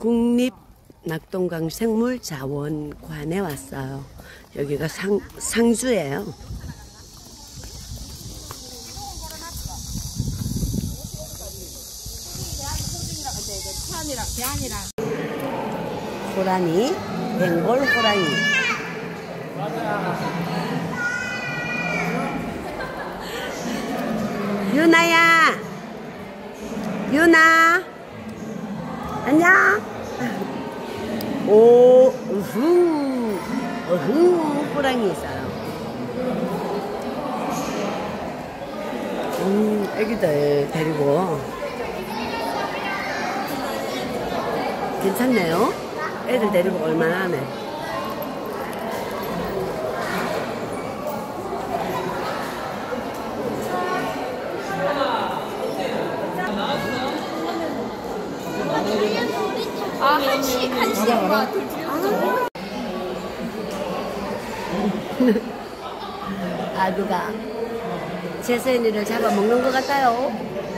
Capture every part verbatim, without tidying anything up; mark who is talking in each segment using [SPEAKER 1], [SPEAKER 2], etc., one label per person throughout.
[SPEAKER 1] 국립낙동강 생물자원관에 왔어요. 여기가 상, 상주예요. 호랑이, 벵골 호랑이. 유나야, 유나, 안녕. 오, 우후, 우후, 호랑이 있어요. 음, 애기들 데리고. 괜찮네요. 애들 데리고 얼마나 하네.
[SPEAKER 2] 아, 한시, 한시 엄마 둘 중에
[SPEAKER 1] 아, 누가 재선이를 잡아먹는 것 같아요.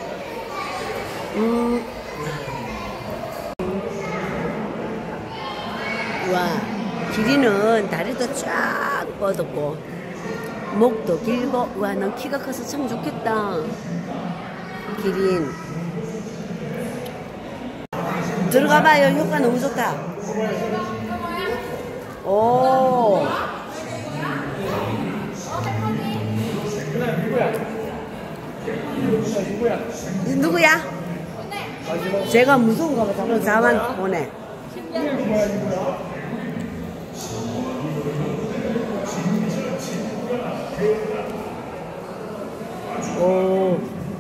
[SPEAKER 1] 음. 와, 길이는 다리도 쫙 뻗었고 목도 길고. 와, 넌 키가 커서 참 좋겠다. 기린 들어가봐요. 효과 너무 좋다. 오, 누구야? 제가 무서운가 봐. 자꾸 자만 보내. 오,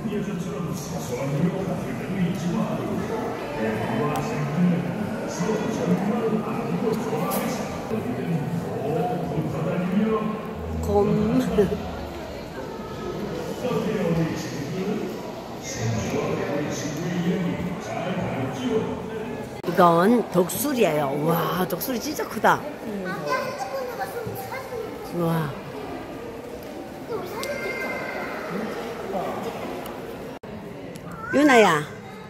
[SPEAKER 1] 곰. 이건 독수리예요. 와, 독수리 진짜 크다. 와. 유나야.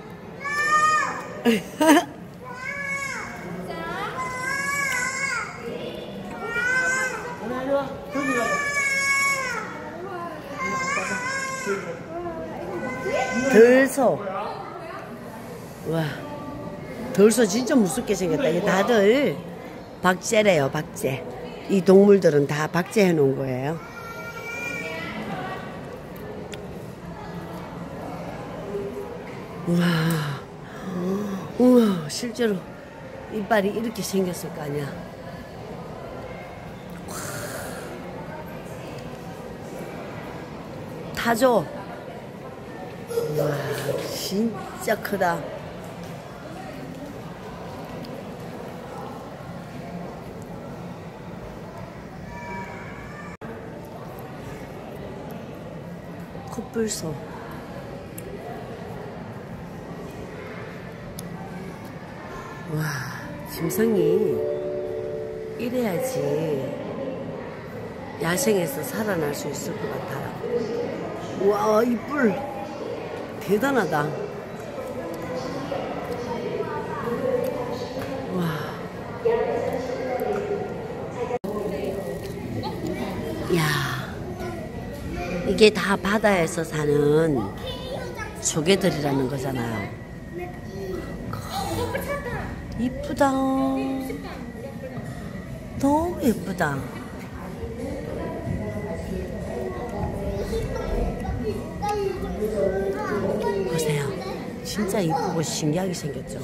[SPEAKER 1] 들소. 와, 들소 진짜 무섭게 생겼다. 이 다들 박제래요, 박제. 이 동물들은 다 박제해 놓은 거예요. 우와, 우와, 실제로 이빨이 이렇게 생겼을 거 아니야. 타조. 우와, 진짜 크다. 코뿔소. 와, 짐승이 이래야지 야생에서 살아날 수 있을 것 같아요. 와, 이 뿔 대단하다. 와. 야, 이게 다 바다에서 사는 조개들이라는 거잖아요. 이쁘다. 너무 예쁘다. 보세요. 진짜 이쁘고 신기하게 생겼죠.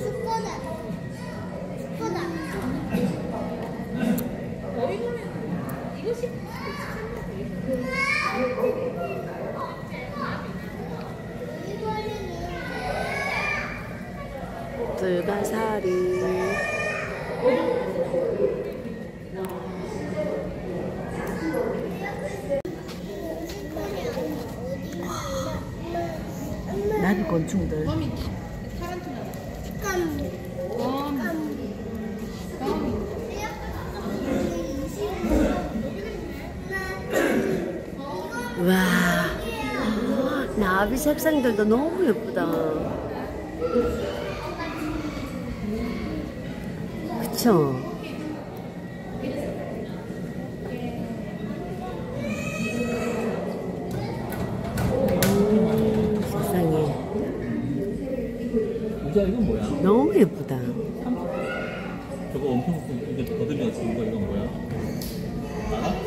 [SPEAKER 1] 불가사리. 나비 곤충들. 와, 나비 색상들도 너무 예쁘다. 그쵸? 음, 세상에.
[SPEAKER 3] 모자 이건 뭐야?
[SPEAKER 1] 너무 예쁘다.
[SPEAKER 3] 저거 엄청 이게 더듬이가 지은 거 이건 뭐야? 알아?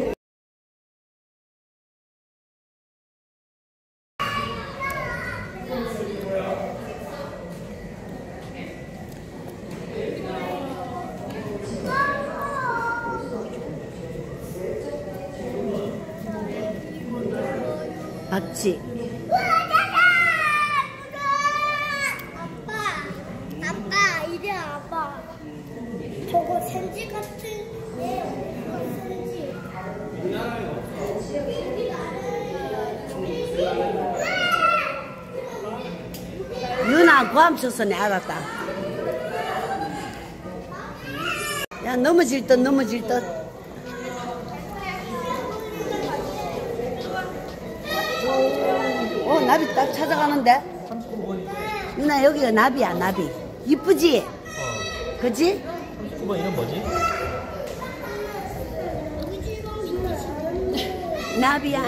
[SPEAKER 1] 박쥐.
[SPEAKER 2] 아빠, 아빠, 이리 와봐. 저거 생쥐 같은 애, 생쥐.
[SPEAKER 1] 누나 고함 쳤으네. 알았다. 야, 넘어질 듯 넘어질 듯. 어, 나비 딱 찾아가는데? 누나, 여기가 나비야, 나비. 이쁘지?
[SPEAKER 3] 어.
[SPEAKER 1] 그치?
[SPEAKER 3] 삼십구 번 이름 뭐지?
[SPEAKER 1] 나비야.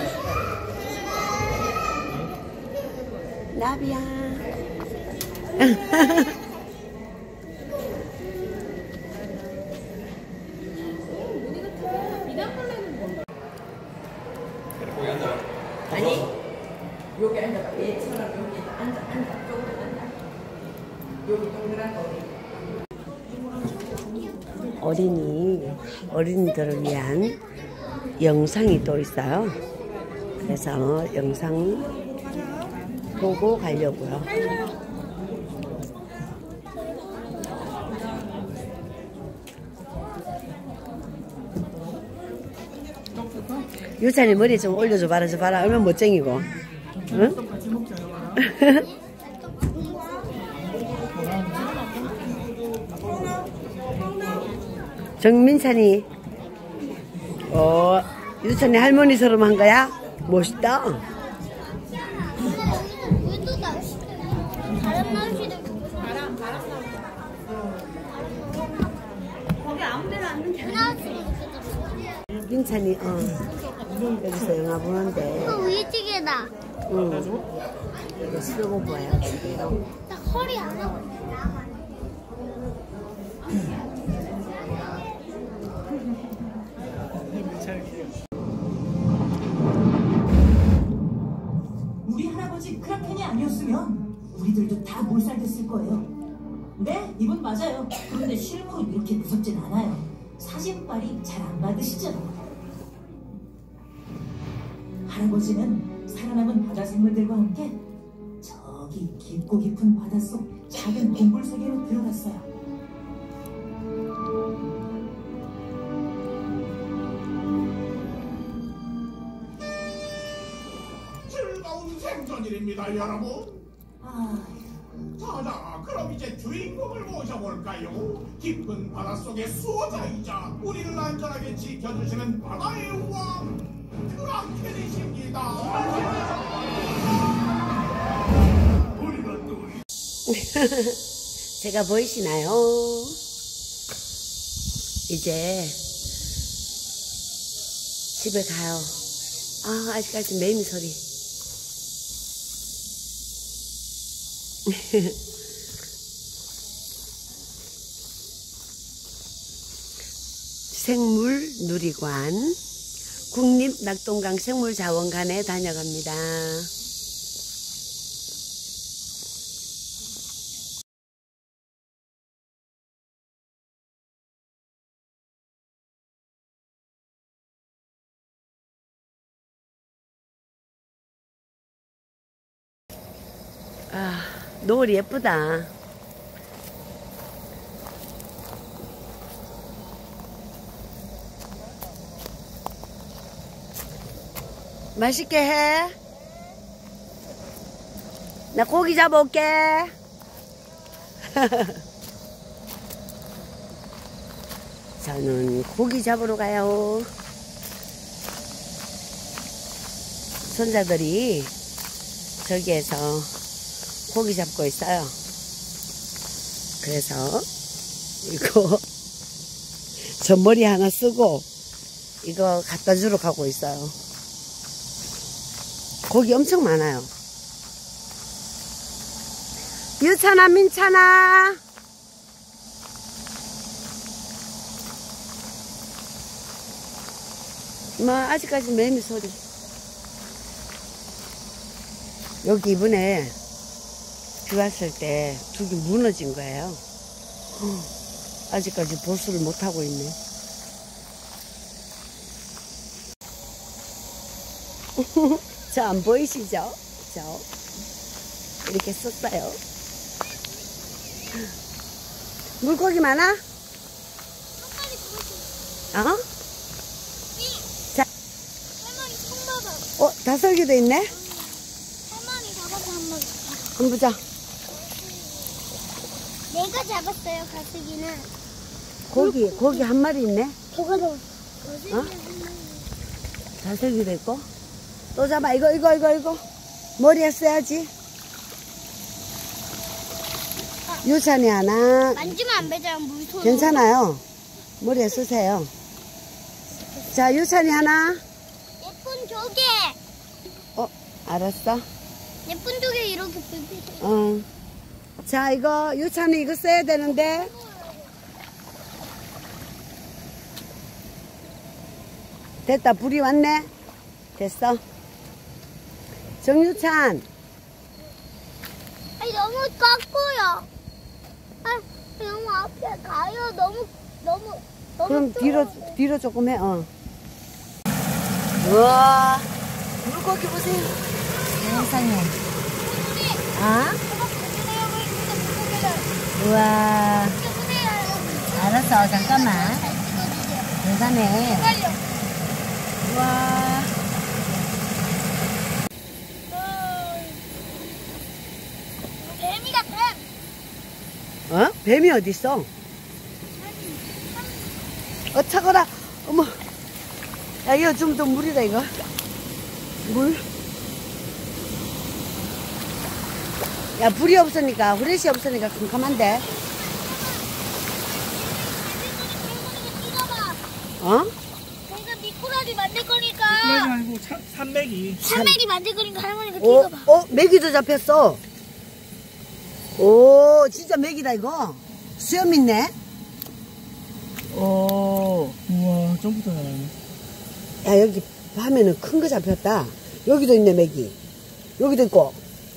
[SPEAKER 1] 나비야. 아니, 여기 앉아봐. 얘처럼 여기 앉아, 앉아. 쪽으로 앉아. 여기 동그란 거. 어린이, 어린이들을 위한 영상이 또 있어요. 그래서 영상 보고 가려고요. 유찬이 머리 좀 올려줘 봐라, 저 봐라. 얼마나 멋쟁이고. 응? 정민찬이, 어, 유찬이 할머니처럼 한 거야? 멋있다.
[SPEAKER 2] 우리도 날씨. 다른 날씨도 바람, 바람 거기 아무 데나 앉는 게 아니야.
[SPEAKER 1] 민찬이, 어, 여기서 영화 보는데,
[SPEAKER 2] 그 위지개다.
[SPEAKER 1] 응. 이거 쓰고 봐요.
[SPEAKER 2] 나 허리 안 하고 있어.
[SPEAKER 4] 우리 할아버지 크라켄이 아니었으면 우리들도 다 몰살됐을 거예요. 네, 이분 맞아요. 그런데 실물은 이렇게 무섭진 않아요. 사진빨이 잘 안 받으시죠? 할아버지는 살아남은 바다 생물들과 함께 저기 깊고 깊은 바닷속 작은 동굴 세계로 들어갔어요.
[SPEAKER 5] 즐거운 생존일입니다, 여러분.
[SPEAKER 4] 아,
[SPEAKER 5] 자자, 그럼 이제 주인공을 모셔볼까요? 깊은 바닷속의 수호자이자 우리를 안전하게 지켜주시는 바다의 왕 크라켄이십니다.
[SPEAKER 1] 제가 보이시나요? 이제 집에 가요. 아, 아직까지 매미 소리. 생물누리관, 국립낙동강 생물자원관에 다녀갑니다. 아, 노을 예쁘다. 맛있게 해. 나 고기 잡아올게. 저는 고기 잡으러 가요. 손자들이 저기에서 고기 잡고 있어요. 그래서 이거 전머리 하나 쓰고 이거 갖다 주러 가고 있어요. 고기 엄청 많아요. 유찬아, 민찬아. 뭐 아직까지 매미 소리. 여기 이번에 비 왔을 때 두기 무너진 거예요. 아직까지 보수를 못하고 있네. 저 안 보이시죠? 저 이렇게 썼어요. 물고기 많아? 어? 자,
[SPEAKER 2] 할머니 손 봐봐.
[SPEAKER 1] 어, 다슬기도 있네?
[SPEAKER 2] 할머니 잡아서 한 마리.
[SPEAKER 1] 한번 보자.
[SPEAKER 2] 내가 잡았어요, 가슬기는.
[SPEAKER 1] 고기, 고기 한 마리 있네?
[SPEAKER 2] 저거 잡았어.
[SPEAKER 1] 어? 다슬기도 있고. 또 잡아. 이거, 이거, 이거, 이거. 머리에 써야지. 유찬이 하나.
[SPEAKER 2] 만지면 안 되잖아, 물손.
[SPEAKER 1] 괜찮아요. 머리에 쓰세요. 자, 유찬이 하나.
[SPEAKER 2] 예쁜 조개.
[SPEAKER 1] 어, 알았어.
[SPEAKER 2] 예쁜 조개 이렇게 불빛.
[SPEAKER 1] 어. 자, 이거, 유찬이 이거 써야 되는데. 됐다. 불이 왔네. 됐어. 정유찬.
[SPEAKER 2] 아니, 너무 깎고요. 아, 너무 앞에 가요. 너무, 너무, 너무.
[SPEAKER 1] 그럼
[SPEAKER 2] 좁아요.
[SPEAKER 1] 뒤로, 뒤로 조금 해, 어. 우와. 물고기 보세요. 세상에. 아? 우와. 알았어, 잠깐만. 대단해. 우와.
[SPEAKER 2] 뱀이다, 뱀.
[SPEAKER 1] 어? 뱀이 어딨어? 어, 차거라. 어머. 야, 이거 좀 더 물이다, 이거. 물. 야, 불이 없으니까, 후레쉬 없으니까 캄캄한데. 어?
[SPEAKER 2] 내가 미꾸라지 만들
[SPEAKER 3] 그러지
[SPEAKER 2] 거니까.
[SPEAKER 3] 말고 차, 산맥이.
[SPEAKER 2] 산맥이 만들 거니까 할머니가
[SPEAKER 1] 오,
[SPEAKER 2] 찍어봐.
[SPEAKER 1] 어, 메기도 잡혔어. 오, 진짜 메기다, 이거. 수염 있네. 오.
[SPEAKER 3] 우와, 점프도 잘하네.
[SPEAKER 1] 야, 여기 밤에는 큰 거 잡혔다. 여기도 있네, 메기. 여기도 있고.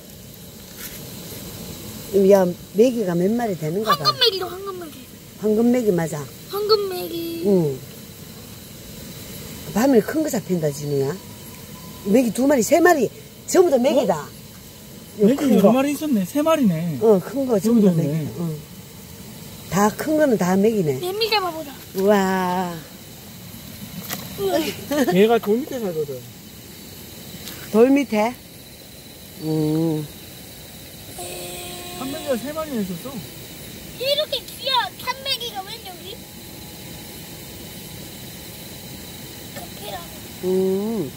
[SPEAKER 1] 야, 메기가 몇 마리 되는가 봐.
[SPEAKER 2] 황금메기도 황금메기.
[SPEAKER 1] 황금 메기 맞아.
[SPEAKER 2] 황금메기.
[SPEAKER 1] 응. 밤에 큰 거 잡힌다, 진우야. 메기 두 마리, 세 마리. 전부 다 메기다.
[SPEAKER 3] 맥이 여러 마리 있었네. 세 마리네.
[SPEAKER 1] 어, 큰 거 전부 다
[SPEAKER 3] 여기도
[SPEAKER 1] 메기.
[SPEAKER 3] 있네.
[SPEAKER 1] 어. 다 큰 거는 다 메기네.
[SPEAKER 2] 매미 잡아보자.
[SPEAKER 1] 우와.
[SPEAKER 3] 얘가 돌 밑에 살거든.
[SPEAKER 1] 돌 밑에? 음.
[SPEAKER 3] 한 명이가 세 마리나 있었어.
[SPEAKER 2] 이렇게 귀여운 산메기가 웬 여기? 금피랑
[SPEAKER 1] 음.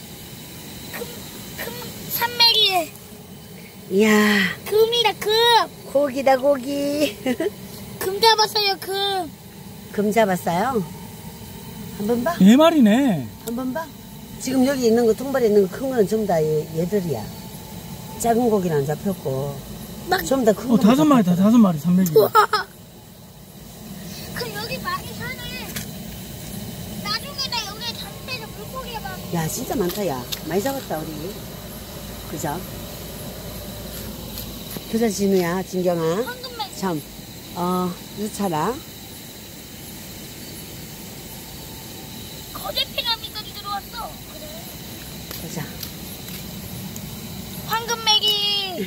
[SPEAKER 2] 금 산메기에
[SPEAKER 1] 이야,
[SPEAKER 2] 금이다 금.
[SPEAKER 1] 고기다, 고기.
[SPEAKER 2] 금 잡았어요 금.
[SPEAKER 1] 금 잡았어요? 한번 봐?
[SPEAKER 3] 네 마리네.
[SPEAKER 1] 한번 봐? 지금 여기 있는 거, 통발에 있는 거 큰 거는 전부 다 얘, 얘들이야. 작은 고기는 안 잡혔고.
[SPEAKER 2] 막
[SPEAKER 1] 전부 다 큰 거.
[SPEAKER 3] 어, 다섯 마리다, 다섯 마리, 산맥이.
[SPEAKER 2] 그럼 여기 많이 사네. 나중에 나 여기에 잠때는 물고기가 막.
[SPEAKER 1] 야, 진짜 많다, 야. 많이 잡았다, 우리. 그죠? 그죠, 진우야, 진경아.
[SPEAKER 2] 황금메기.
[SPEAKER 1] 참, 어, 유차라.
[SPEAKER 2] 거대 피라미드까지 들어왔어. 그래.
[SPEAKER 1] 보자.
[SPEAKER 2] 황금메기.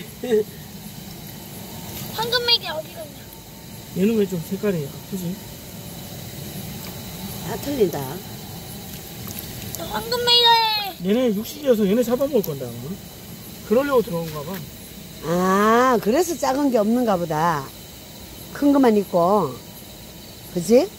[SPEAKER 2] 황금메기 어디 갔냐?
[SPEAKER 3] 얘는 왜 좀 색깔이 아프지?
[SPEAKER 1] 다 틀린다.
[SPEAKER 2] 황금메기다.
[SPEAKER 3] 얘네 육식이어서 얘네 잡아먹을 건데, 아마. 그러려고 들어온가 봐.
[SPEAKER 1] 아, 그래서 작은 게 없는가 보다. 큰 것만 있고. 그지?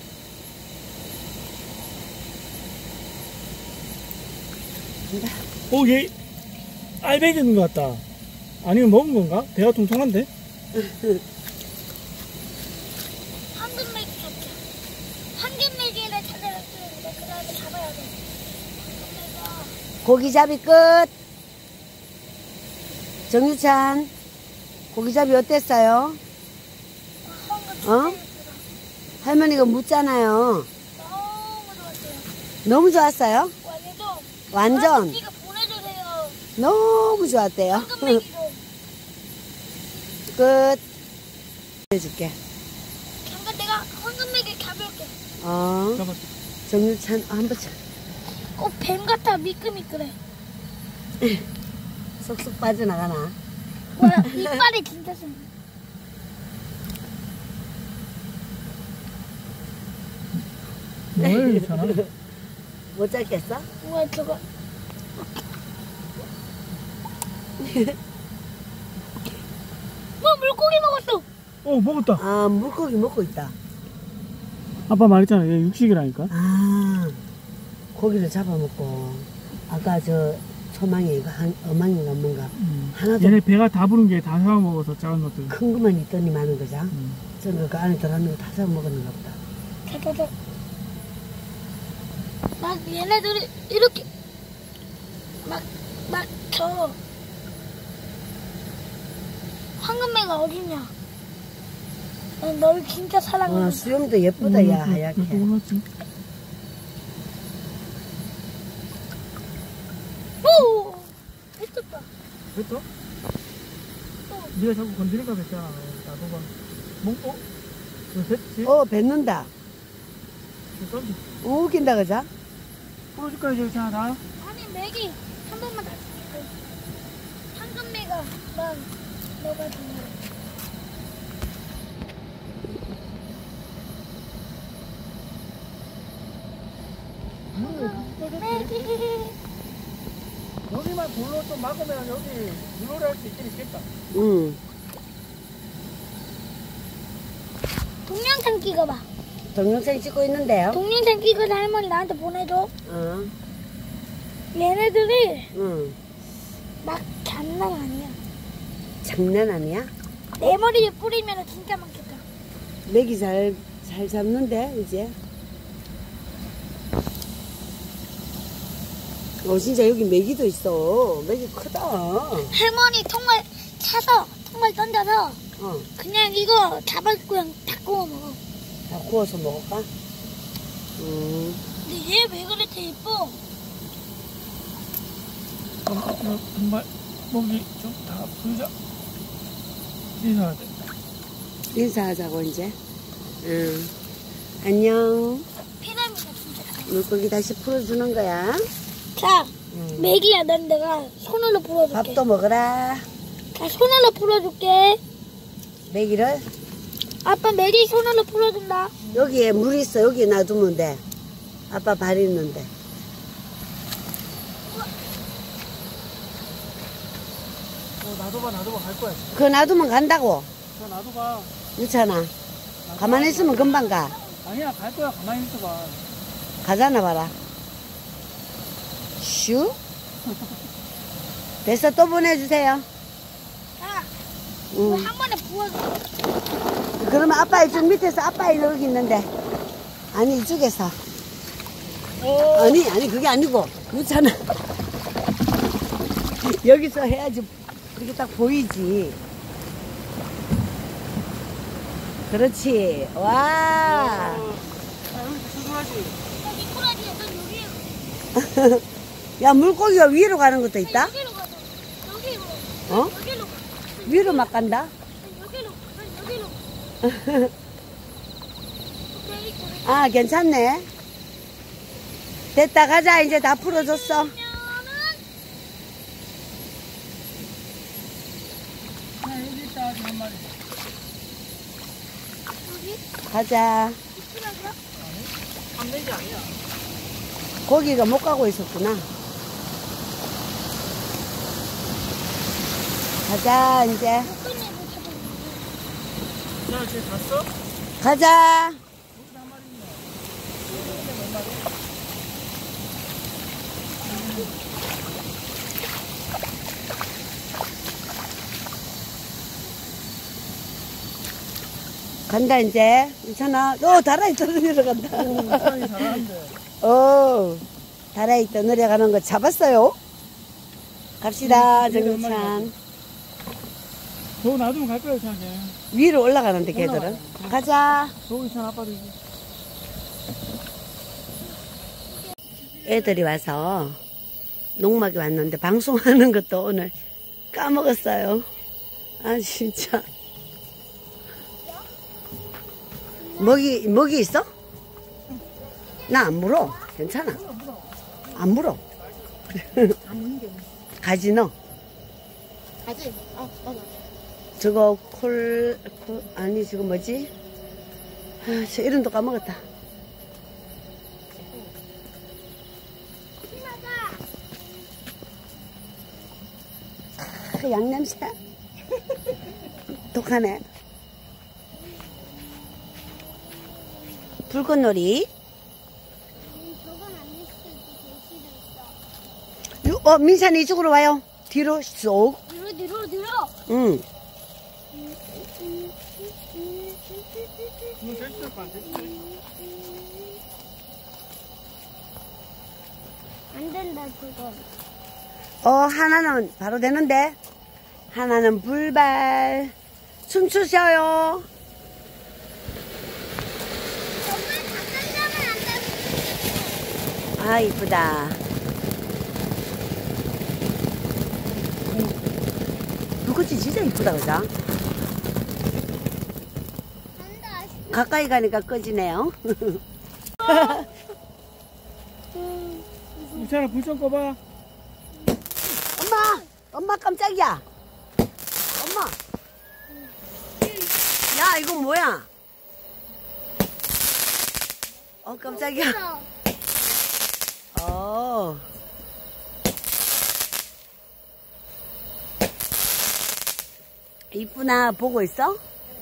[SPEAKER 1] 간다.
[SPEAKER 3] 어, 얘, 알배기 있는 것 같다. 아니면 먹은 건가? 배가 통통한데?
[SPEAKER 1] 고기잡이 끝. 정유찬, 고기잡이 어땠어요? 어? 할머니가 묻잖아요.
[SPEAKER 2] 너무 좋았어요.
[SPEAKER 1] 너무 좋았어요?
[SPEAKER 2] 완전.
[SPEAKER 1] 완전.
[SPEAKER 2] 이거 보내주세요.
[SPEAKER 1] 너무 좋았대요.
[SPEAKER 2] 황금메기로.
[SPEAKER 1] 끝. 해줄게.
[SPEAKER 2] 잠깐 내가 황금메기 잡을게.
[SPEAKER 1] 어.
[SPEAKER 3] 잡았어.
[SPEAKER 1] 정유찬, 어, 한번 쳐.
[SPEAKER 2] 꼭 뱀 같아 미끌미끌해.
[SPEAKER 1] 쏙쏙 빠져나가나?
[SPEAKER 2] 와 이빨이 진짜 좀.
[SPEAKER 3] 뭘 괜찮아?
[SPEAKER 1] 못 잡겠어?
[SPEAKER 2] 우와 저거. 뭐 물고기 먹었어.
[SPEAKER 3] 어 먹었다.
[SPEAKER 1] 아, 물고기 먹고 있다.
[SPEAKER 3] 아빠 말했잖아. 얘 육식이라니까.
[SPEAKER 1] 아, 고기를 잡아먹고. 아까 저 초망이가 한, 어망이가 뭔가
[SPEAKER 3] 음.
[SPEAKER 1] 하나도
[SPEAKER 3] 얘네 배가 다 부른 게 다 잡아 먹어서 작은 것들.
[SPEAKER 1] 큰 것만 있더니 많은 거죠.
[SPEAKER 3] 음.
[SPEAKER 1] 저거 그 안에 들어가는 거 다 잡아먹었는가 보다.
[SPEAKER 2] 자자자. 막 얘네들이 이렇게 막 막 저 황금매가 어딨냐? 난 널 진짜
[SPEAKER 1] 와,
[SPEAKER 2] 사랑해.
[SPEAKER 1] 수영도 예쁘다, 야, 하얗게.
[SPEAKER 3] 또 올랐지.
[SPEAKER 2] 오! 했었다.
[SPEAKER 3] 됐어? 네가 자꾸 건드리니까 됐잖아. 나도 봐. 뭐? 어? 이거 됐지?
[SPEAKER 1] 어, 뱉는다.
[SPEAKER 3] 됐어?
[SPEAKER 1] 오, 웃긴다, 그자?
[SPEAKER 3] 풀어줄까 이제 자 다?
[SPEAKER 2] 아니 맥이 한 번만 다시 줄게. 황금매가 난 너가 좋아. 맥이.
[SPEAKER 3] 여기만 돌로 좀 막으면 여기 물놀이 할 수 있긴 있겠다.
[SPEAKER 1] 응.
[SPEAKER 2] 동영상 찍어봐.
[SPEAKER 1] 동영상 찍고 있는데요?
[SPEAKER 2] 동영상 찍어서 할머니 나한테 보내줘.
[SPEAKER 1] 어,
[SPEAKER 2] 얘네들이
[SPEAKER 1] 응.
[SPEAKER 2] 막 장난 아니야.
[SPEAKER 1] 장난 아니야?
[SPEAKER 2] 내 머리에 뿌리면 진짜 많겠다.
[SPEAKER 1] 맥이 잘, 잘 잡는데, 이제. 어, 진짜 여기 메기도 있어. 메기 크다. 어.
[SPEAKER 2] 할머니 통을 차서 통을 던져서 그냥 이거 잡아 그냥 다 구워 먹어.
[SPEAKER 1] 다 구워서 먹을까? 음.
[SPEAKER 2] 근데 얘 왜 그렇게 예뻐?
[SPEAKER 3] 정말 목이 좀 다 풀자. 인사해야 돼.
[SPEAKER 1] 인사하자고, 이제. 응. 안녕.
[SPEAKER 2] 피라미드 진짜.
[SPEAKER 1] 물고기 다시 풀어주는 거야.
[SPEAKER 2] 자,
[SPEAKER 1] 응.
[SPEAKER 2] 맥이야. 난 내가 손으로 풀어줄게.
[SPEAKER 1] 밥도 먹어라.
[SPEAKER 2] 자, 손으로 풀어줄게.
[SPEAKER 1] 메기를.
[SPEAKER 2] 아빠 맥이 손으로 풀어준다.
[SPEAKER 1] 여기에 물 있어. 여기에 놔두면 돼. 아빠 발 있는데.
[SPEAKER 3] 어, 나도 봐, 나도 봐, 갈 거야.
[SPEAKER 1] 그거 놔두면 간다고.
[SPEAKER 3] 저 나도 봐.
[SPEAKER 1] 유찬아. 가만히 있으면 금방 가.
[SPEAKER 3] 아니야, 갈 거야. 가만히 있어 봐.
[SPEAKER 1] 가잖아, 봐라. 슈? 됐어, 또 보내주세요.
[SPEAKER 2] 자, 이거
[SPEAKER 1] 응.
[SPEAKER 2] 한 번에 부어줘.
[SPEAKER 1] 그러면 아빠 이쪽 밑에서 아빠 여기 있는데. 아니, 이쪽에서. 아니, 아니, 그게 아니고. 유찬아. 여기서 해야지. 이렇게 딱 보이지. 그렇지. 와.
[SPEAKER 3] 아, 여기 수술하지.
[SPEAKER 2] 야, 미꾸라지야. 넌 여기에
[SPEAKER 1] 야, 물고기가 위로 가는 것도 있다?
[SPEAKER 2] 여기로 가자. 여기로.
[SPEAKER 1] 어?
[SPEAKER 2] 여기로 가.
[SPEAKER 1] 위로 막 간다?
[SPEAKER 2] 여기로. 여기로. 오케이, 그래.
[SPEAKER 1] 아, 괜찮네. 됐다, 가자. 이제 다 풀어줬어.
[SPEAKER 2] 그러면은
[SPEAKER 3] 자, 여기 있다, 아직 한 마리.
[SPEAKER 2] 여기
[SPEAKER 1] 가자.
[SPEAKER 2] 미꾸라지야?
[SPEAKER 3] 삼대지 아니야.
[SPEAKER 1] 고기가 못 가고 있었구나. 가자, 이제.
[SPEAKER 2] 어떤 애를 찾았는데?
[SPEAKER 3] 자, 쟤 갔어?
[SPEAKER 1] 가자.
[SPEAKER 3] 여기 한 마리 있네.
[SPEAKER 1] 간다, 이제. 괜찮아. 어, 다라이 떨어지러 간다.
[SPEAKER 3] 오, 사람이 잘하는데.
[SPEAKER 1] 어. 달아있다 내려가는 거 잡았어요. 갑시다, 정찬.
[SPEAKER 3] 저 놔두면 갈 거야, 이상하게.
[SPEAKER 1] 위로 올라가는데, 걔들은.
[SPEAKER 3] 올라가요.
[SPEAKER 1] 가자.
[SPEAKER 3] 저 이상 아빠도 이제.
[SPEAKER 1] 애들이 와서 농막에 왔는데 방송하는 것도 오늘 까먹었어요. 아, 진짜. 먹이, 먹이 있어? 나 안 물어. 괜찮아. 안 물어. 가지 너.
[SPEAKER 2] 가지? 어, 맞아.
[SPEAKER 1] 저거 콜, 콜 아니 저거 뭐지? 아, 저 이름도 까먹었다. 그 양냄새. 독하네. 불꽃놀이.
[SPEAKER 2] 저건 안 있을 때
[SPEAKER 1] 요- 어, 민찬이 이쪽으로 와요. 뒤로 쏙.
[SPEAKER 2] 뒤로, 뒤로, 뒤로.
[SPEAKER 1] 응.
[SPEAKER 3] 이거 될 것 같아.
[SPEAKER 2] 안 된다, 그건.
[SPEAKER 1] 어, 하나는 바로 되는데. 하나는 불발. 춤추셔요.
[SPEAKER 2] 정말 가까이 가면 안 돼.
[SPEAKER 1] 아, 이쁘다. 불꽃이 진짜 이쁘다, 그죠?
[SPEAKER 2] 간다.
[SPEAKER 1] 가까이 가니까 꺼지네요.
[SPEAKER 3] 이찬아, 불 좀 꺼봐.
[SPEAKER 1] 엄마! 엄마 깜짝이야! 엄마! 야, 이거 뭐야? 어, 깜짝이야. 어. 이쁘나 보고 있어?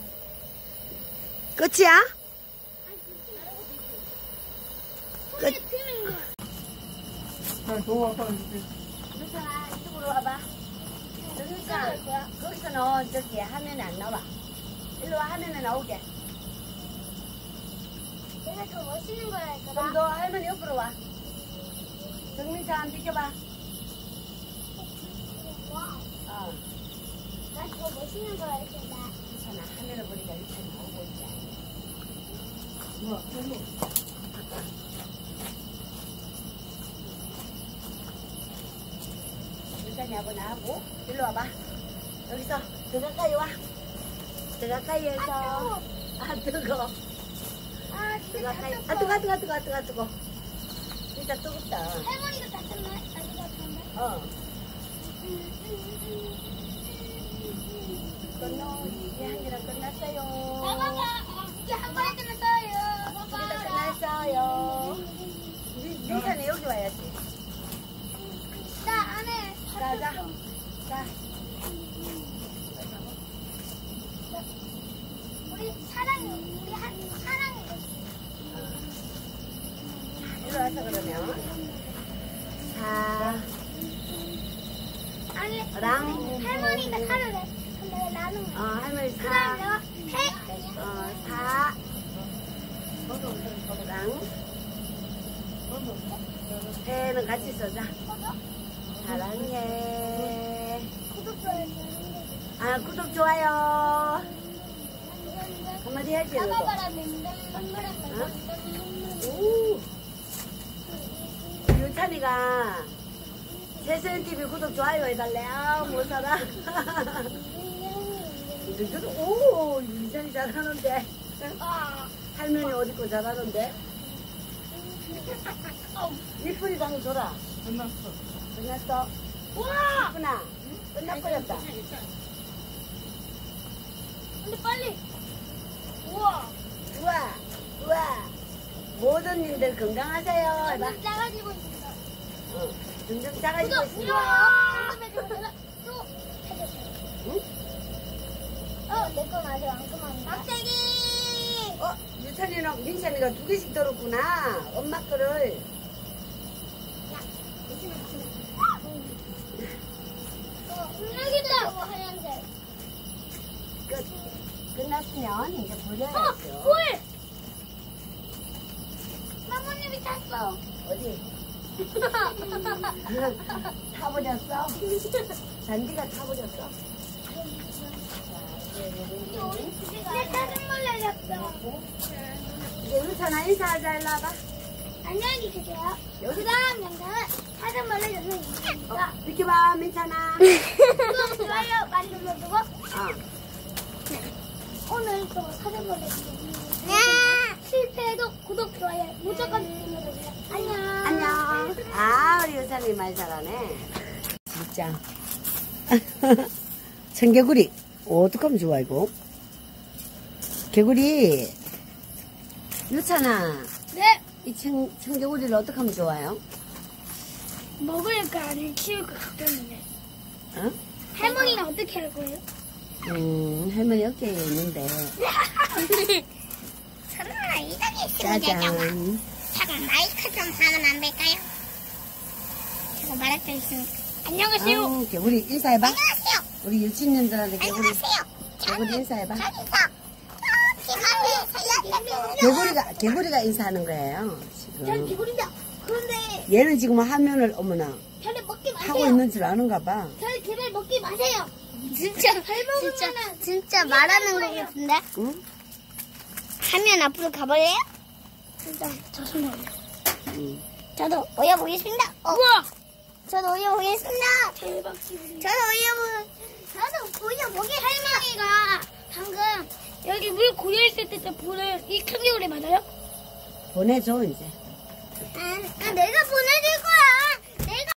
[SPEAKER 1] 끝이야? 끝.
[SPEAKER 3] 자, 저 아빠 이렇게.
[SPEAKER 1] 누나 이쪽으로 와봐. 그러니까 거기서는 저기 화면에 안 나와. 일로 와, 화면에 나오게.
[SPEAKER 2] 내가 더 멋있는 걸 할 거다.
[SPEAKER 1] 그럼 너 할머니 옆으로 와. 정민찬 비켜봐.
[SPEAKER 2] 와,
[SPEAKER 1] 어.
[SPEAKER 2] 나 더 멋있는 걸 할 거다.
[SPEAKER 1] 괜찮아. 화면을 보니까 유찬이 나오고 있지.
[SPEAKER 3] 우와, 일로.
[SPEAKER 1] 유찬이하고 나하고 일로 와봐. 여기서 더 가까이 와. 더 가까이 해서. 아, 뜨거.
[SPEAKER 2] 아,
[SPEAKER 1] 더
[SPEAKER 2] 진짜
[SPEAKER 1] 가까이.
[SPEAKER 2] 다
[SPEAKER 1] 아, 뜨거, 뜨거, 뜨거, 뜨거, 뜨거. 진짜 뜨겁다.
[SPEAKER 2] 할머니가 다쳤네? 아주 다쳤네?
[SPEAKER 1] 어. 끝놀이 이제 한 개랑 끝났어요.
[SPEAKER 2] 봐봐봐. 이게 한 번에 끝났어요.
[SPEAKER 1] 우리 다
[SPEAKER 2] 봐봐.
[SPEAKER 1] 끝났어요. 민- 민찬이 여기 와야지.
[SPEAKER 2] 나 안에
[SPEAKER 1] 자, 자. 자.
[SPEAKER 2] 우리 사랑이, 우리 한, 사랑이.
[SPEAKER 1] 일로 와서 그러면. 자.
[SPEAKER 2] 아니,
[SPEAKER 1] 랑.
[SPEAKER 2] 할머니가 사를 해. 근데 나는
[SPEAKER 1] 어, 할머니
[SPEAKER 2] 그럼
[SPEAKER 1] 사.
[SPEAKER 2] 내가 해.
[SPEAKER 1] 어, 사. 랑. 해는 같이 써자. 사랑해.
[SPEAKER 2] 구독, 좋아요.
[SPEAKER 1] 아, 구독, 좋아요. 한마디 해야지, 너도.
[SPEAKER 2] 잡아봐라, 맹덩맹덩.
[SPEAKER 1] 오. 유찬이가 세센티비 구독, 좋아요 해달래. 아, 못 살아. 오, 유찬이 잘하는데.
[SPEAKER 2] 아,
[SPEAKER 1] 할머니 옷 입고 잘하는데. 이쁜이도 한번 줘라.
[SPEAKER 3] 끝났어.
[SPEAKER 1] 끝났어.
[SPEAKER 2] 우와!
[SPEAKER 1] 이쁜아, 끝나버렸다.
[SPEAKER 2] 근데 빨리. 우와.
[SPEAKER 1] 우와, 우와. 모든 님들 건강하세요. 해봐.
[SPEAKER 2] 완전 작아지고 있어.
[SPEAKER 1] 어, 점점 작아지고
[SPEAKER 2] 구독,
[SPEAKER 1] 있습니다.
[SPEAKER 2] 좋아요. 또 해줬어.
[SPEAKER 1] 응?
[SPEAKER 2] 어, 내 건 아직 안 끝났는데. 박대기!
[SPEAKER 1] 어, 유찬이랑 민찬이가 두 개씩 들었구나. 엄마 거를.
[SPEAKER 2] 어, 여기다! 하얀색.
[SPEAKER 1] 끝. 끝났으면 이제
[SPEAKER 2] 어,
[SPEAKER 1] 버려야죠.
[SPEAKER 2] 꿀! 사모님이 탔어.
[SPEAKER 1] 어디? 타버렸어? 잔디가 타버렸어?
[SPEAKER 2] 내 사슴벌레 잡다.
[SPEAKER 1] 이제 유찬아 인사하자. 일로 와봐.
[SPEAKER 2] 안녕히 계세요. 그 다음 영상은 사슴벌레 영상입니다.
[SPEAKER 1] 비켜봐 민찬아.
[SPEAKER 2] 구독, 좋아요 많이 눌러주고
[SPEAKER 1] 어.
[SPEAKER 2] 오늘 또 사슴벌레 영상입니다. 실패해도 구독, 좋아요 무조건 눌러주세요. 안녕.
[SPEAKER 1] 안녕. 아 우리 유찬이 말 잘하네. 진짜. 청개구리. 어떡하면 좋아 이거. 개구리. 유찬아.
[SPEAKER 2] 네.
[SPEAKER 1] 이 청, 청개구리를 어떻게 하면 좋아요?
[SPEAKER 2] 먹을까 아니면 키울까 걱정이네.
[SPEAKER 1] 어?
[SPEAKER 2] 할머니는 어떻게 할 거예요?
[SPEAKER 1] 음, 할머니 어깨에 있는데.
[SPEAKER 2] 설마 이덕이
[SPEAKER 1] 짜잔.
[SPEAKER 2] 잠깐 마이크 좀 하면 안 될까요? 제가 말할 때 있으니까. 안녕하세요.
[SPEAKER 1] 아우, 개구리 인사해봐.
[SPEAKER 2] 안녕하세요.
[SPEAKER 1] 우리 유치님들한테 개구리,
[SPEAKER 2] 안녕하세요.
[SPEAKER 1] 개구리 인사해봐.
[SPEAKER 2] 저기서 저기서 살려주세요.
[SPEAKER 1] 개구리가, 개구리가 인사하는 거예요,
[SPEAKER 2] 전
[SPEAKER 1] 지금.
[SPEAKER 2] 개구리다. 그런데
[SPEAKER 1] 얘는 지금 화면을, 어머나,
[SPEAKER 2] 저를 먹지 마세요.
[SPEAKER 1] 하고 있는 줄 아는가 봐.
[SPEAKER 2] 저를 제발 먹지 마세요. 진짜 진짜 진짜 말하는 거 같은데?
[SPEAKER 1] 응?
[SPEAKER 2] 화면 앞으로 가볼래요? 일단 저 손을 올려.
[SPEAKER 1] 응.
[SPEAKER 2] 저도 올려보겠습니다. 어. 우와! 저도 올려보겠습니다. 대박. 저도 올려보. 저도 올려보게. 할머니가 방금 여기 물 고여있을 때 볼을 이 청개구리 맞아요?
[SPEAKER 1] 보내줘, 이제.
[SPEAKER 2] 아, 아 내가 보내줄 거야.